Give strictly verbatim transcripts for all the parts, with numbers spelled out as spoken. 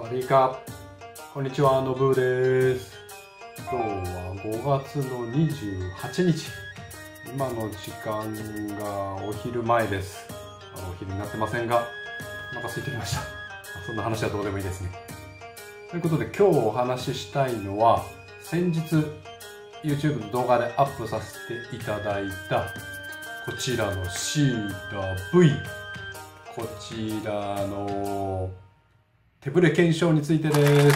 ワディーカー、こんにちは、のぶーです。今日はごがつのにじゅうはちにち、今の時間がお昼前です。あのお昼になってませんが、お腹空いてきました。そんな話はどうでもいいですね。ということで今日お話ししたいのは、先日 YouTube の動画でアップさせていただいたこちらのシータ ブイ、こちらの手ブレ検証についてです。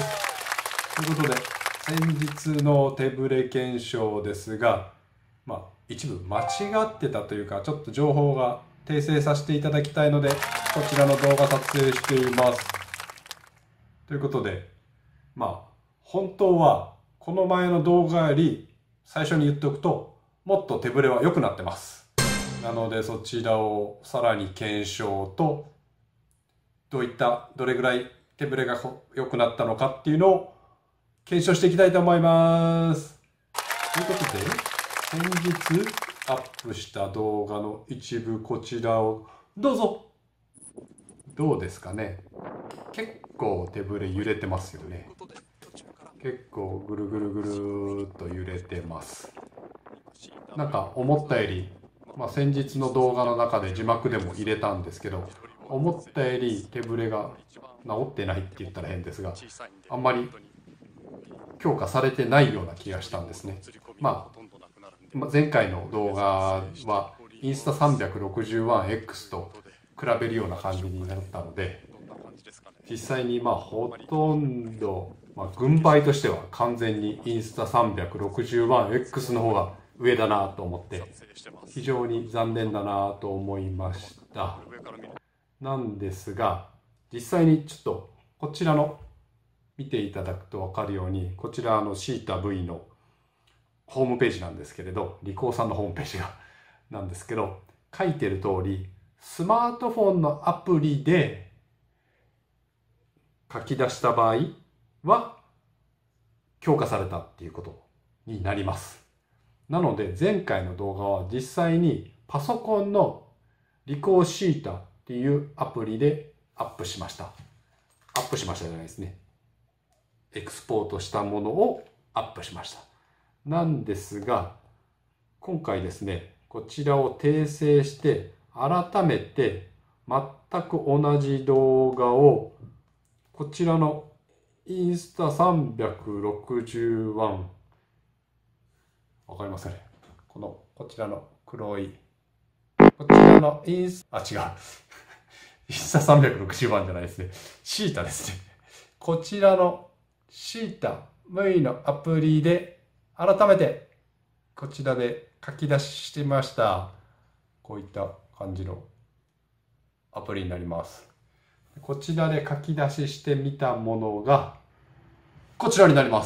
ということで、先日の手ブレ検証ですが、まあ、一部間違ってたというか、ちょっと情報が訂正させていただきたいので、こちらの動画撮影しています。ということで、まあ、本当はこの前の動画より最初に言っておくと、もっと手ブレは良くなってます。なので、そちらをさらに検証と、どういった、どれぐらい手ブレが良くなったのかっていうのを検証していきたいと思います。ということで、先日アップした動画の一部こちらをどうぞ。どうですかね。結構手ブレ揺れてますよね。結構ぐるぐるぐるーっと揺れてます。なんか思ったより、まあ、先日の動画の中で字幕でも入れたんですけど、思ったより手ブレが治ってないって言ったら変ですが、あんまり強化されてないような気がしたんですね。まあ、前回の動画はインスタ さんびゃくろくじゅうワンエックス と比べるような感じになったので、実際にまあほとんど、まあ、軍配としては完全にインスタ さんびゃくろくじゅうワンエックス の方が上だなと思って、非常に残念だなと思いました。なんですが、実際にちょっとこちらの見ていただくと分かるように、こちらのシータ ブイ のホームページなんですけれど、リコーさんのホームページがなんですけど、書いてる通り、スマートフォンのアプリで書き出した場合は強化されたっていうことになります。なので前回の動画は実際にパソコンのリコーシータっていうアプリでアップしました。アップしましたじゃないですね。エクスポートしたものをアップしました。なんですが、今回ですね、こちらを訂正して、改めて全く同じ動画を、こちらのインスタ さんびゃくろくじゅうワン、わかりますかね、この、こちらの黒い、こちらのインスタ、あ、違う。インスタさんびゃくろくじゅうワンじゃないですね。シータですね。こちらのシータ ブイ のアプリで、改めてこちらで書き出ししてました。こういった感じのアプリになります。こちらで書き出ししてみたものが、こちらになります。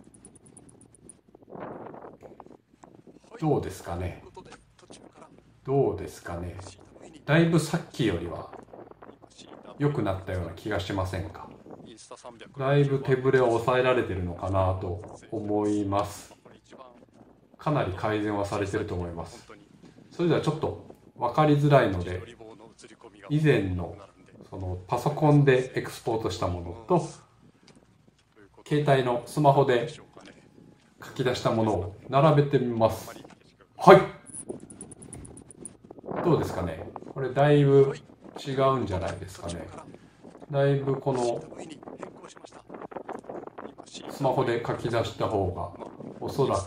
どうですかね。どうですかね。だいぶさっきよりは良くなったような気がしませんか。だいぶ手ブレを抑えられてるのかなと思います。かなり改善はされてると思います。それではちょっと分かりづらいので、以前のそのパソコンでエクスポートしたものと、携帯のスマホで書き出したものを並べてみます。はい。どうですかね。これだいぶ違うんじゃないですかね。だいぶこのスマホで書き出した方がおそらく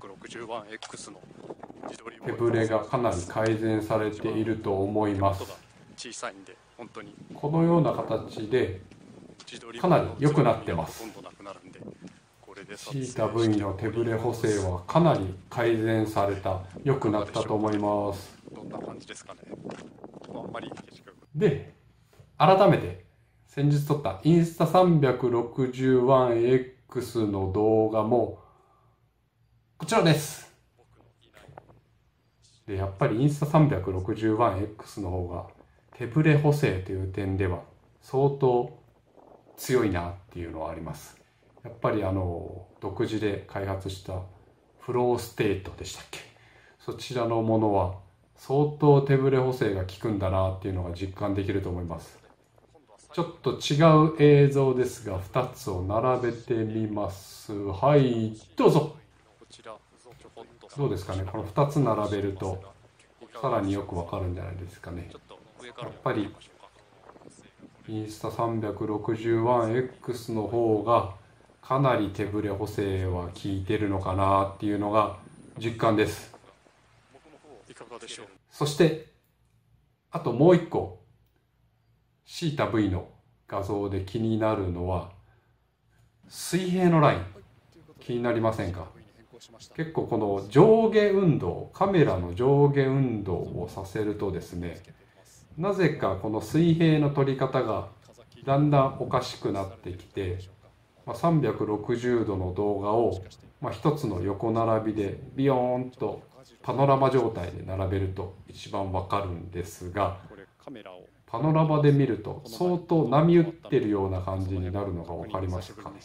手ブレがかなり改善されていると思います。このような形でかなり良くなってます。シータ ブイ の手ブレ補正はかなり改善された、良くなったと思います。で、改めて先日撮ったインスタ さんびゃくろくじゅうワンエックス の動画もこちらです。で、やっぱりインスタ さんびゃくろくじゅうワンエックス の方が手ブレ補正という点では相当強いなっていうのはあります。やっぱりあの独自で開発したフローステートでしたっけ、そちらのものは相当手ブレ補正が効くんだなっていうのが実感できると思います。 ちょっと違う映像ですが、ふたつを並べてみます。はい、どうぞ。どうですかね、このふたつ並べると、さらによくわかるんじゃないですかね。やっぱり、インスタ さんびゃくろくじゅうワンエックス の方が、かなり手ブレ補正は効いてるのかなっていうのが実感です。そして、あともう一個、シータ ブイ の画像で気になるのは、水平のライン、気になりませんか？結構この上下運動、カメラの上下運動をさせるとですね、なぜかこの水平の撮り方がだんだんおかしくなってきて、さんびゃくろくじゅうどの動画を一つの横並びでビヨーンとパノラマ状態で並べると一番わかるんですが、パノラマで見ると相当波打ってるような感じになるのが分かりますかね。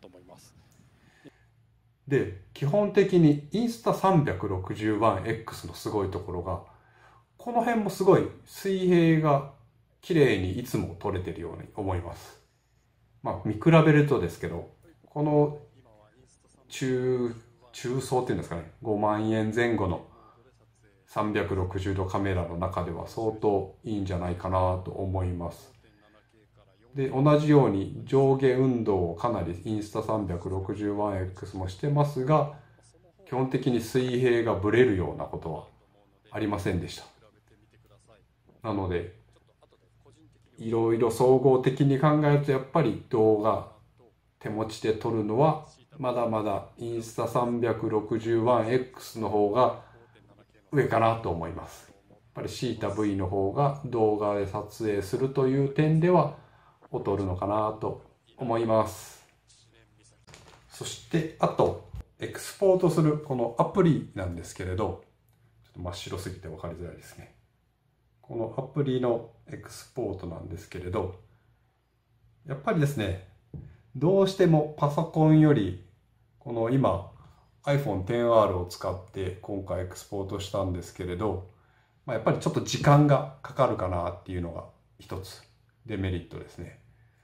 で、基本的にインスタ さんびゃくろくじゅうワンエックス のすごいところが、この辺もすごい水平が綺麗にいつも撮れてるように思います。まあ見比べるとですけど、この中、中層っていうんですかね、ごまんえんぜん後のさんびゃくろくじゅうどカメラの中では相当いいんじゃないかなと思います。で、同じように上下運動をかなりインスタ さんびゃくろくじゅうワンエックス もしてますが、基本的に水平がブレるようなことはありませんでした。なので、いろいろ総合的に考えるとやっぱり動画手持ちで撮るのはまだまだインスタ さんびゃくろくじゅうワンエックス の方が上かなと思います。やっぱり シータ ブイ の方が動画で撮影するという点では劣るのかなと思います。そしてあとエクスポートするこのアプリなんですけれど、ちょっと真っ白すぎて分かりづらいですね。このアプリのエクスポートなんですけれど、やっぱりですね、どうしてもパソコンよりこの今 アイフォンテンアール を使って今回エクスポートしたんですけれど、まあ、やっぱりちょっと時間がかかるかなっていうのが一つデメリットですね。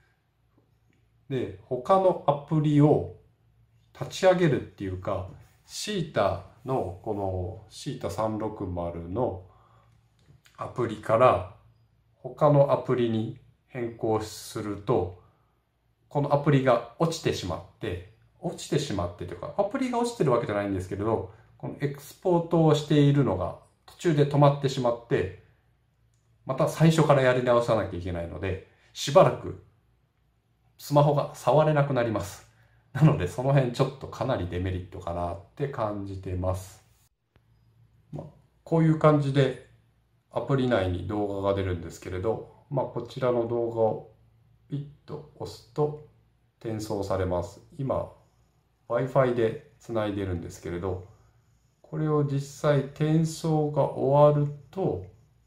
で、他のアプリを立ち上げるっていうか、シータ のこの シータさんびゃくろくじゅう のアプリから他のアプリに変更すると、このアプリが落ちてしまって、落ちてしまってというか、アプリが落ちてるわけじゃないんですけれど、このエクスポートをしているのが途中で止まってしまって、また最初からやり直さなきゃいけないので、しばらくスマホが触れなくなります。なのでその辺ちょっとかなりデメリットかなって感じてます。まあ、こういう感じでアプリ内に動画が出るんですけれど、まあ、こちらの動画をピッと押すと転送されます。今 Wi-Fi でつないでるんですけれど、これを実際転送が終わると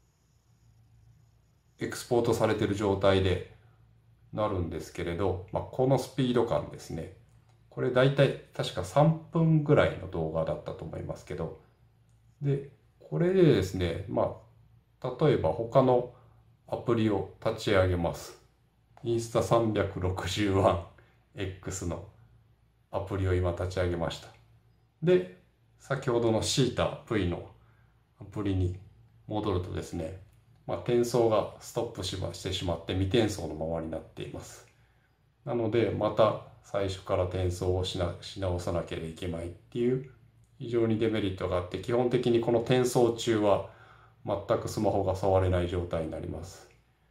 エクスポートされている状態でなるんですけれど、まあ、このスピード感ですね。これだいたい確かさんぷんぐらいの動画だったと思いますけど、でこれでですね、まあ例えば他のアプリを立ち上げます。インスタ さんびゃくろくじゅうワンエックス のアプリを今立ち上げました。で、先ほどの シータ ブイ のアプリに戻るとですね、まあ、転送がストップしましてしまって未転送のままになっています。なのでまた最初から転送をしな、し直さなければいけないっていう非常にデメリットがあって、基本的にこの転送中は全くスマホが触れない状態になります。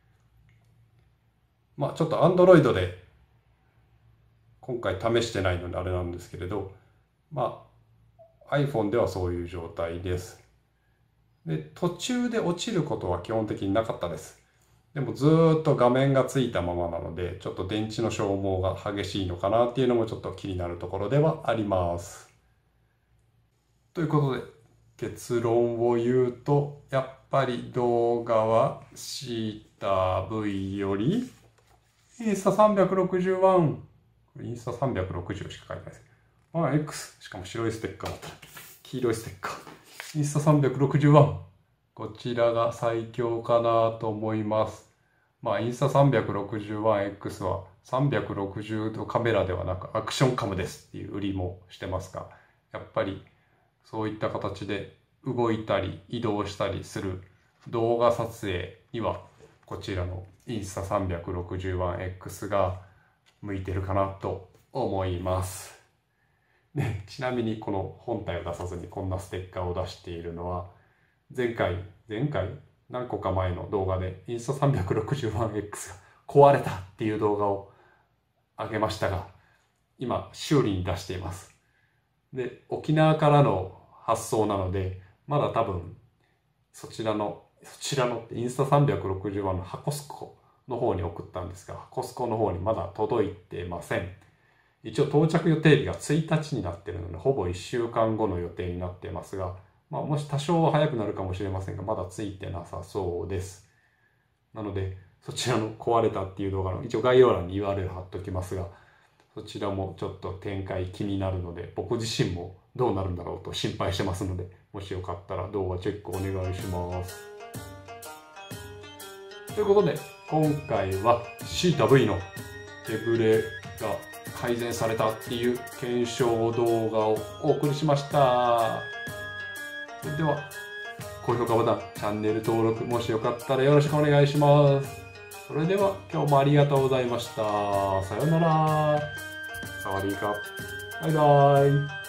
まあちょっと Android で今回試してないのであれなんですけれど、まあ iPhone ではそういう状態です。で、途中で落ちることは基本的になかったです。でもずーっと画面がついたままなので、ちょっと電池の消耗が激しいのかなっていうのもちょっと気になるところではあります。ということで、結論を言うと、やっぱり動画は シータ ブイ よりインスタ さんびゃくろくじゅうワン、インスタさんびゃくろくじゅうしか書いてないです。まあ X、しかも白いステッカーだった。黄色いステッカー。インスタ さんびゃくろくじゅうワン。こちらが最強かなと思います。 まあ、インスタ さんびゃくろくじゅうワンエックス はさんびゃくろくじゅうどカメラではなくアクションカムですっていう売りもしてますが、やっぱりそういった形で動いたり移動したりする動画撮影にはこちらのインスタ さんびゃくろくじゅうワンエックス が向いてるかなと思います。で、ちなみにこの本体を出さずにこんなステッカーを出しているのは、前回、前回何個か前の動画でインスタ さんびゃくろくじゅうワンエックス が壊れたっていう動画を上げましたが、今修理に出しています。で、沖縄からの発送なので、まだ多分そちらの、そちらのインスタ さんびゃくろくじゅうワンのハコスコの方に送ったんですが、ハコスコの方にまだ届いてません。一応到着予定日がついたちになっているので、ほぼいっしゅうかんごの予定になっていますが、まあ、もし多少は早くなるかもしれませんが、まだついてなさそうです。なので、そちらの壊れたっていう動画の一応概要欄に ユーアールエル 貼っときますが、そちらもちょっと展開気になるので、僕自身もどうなるんだろうと心配してますので、もしよかったら動画チェックお願いします。ということで、今回は シータブイ の手ブレが改善されたっていう検証動画をお送りしました。それでは、高評価ボタン、チャンネル登録、もしよかったらよろしくお願いします。それでは今日もありがとうございました。さようなら。サワディーカ。バイバイ。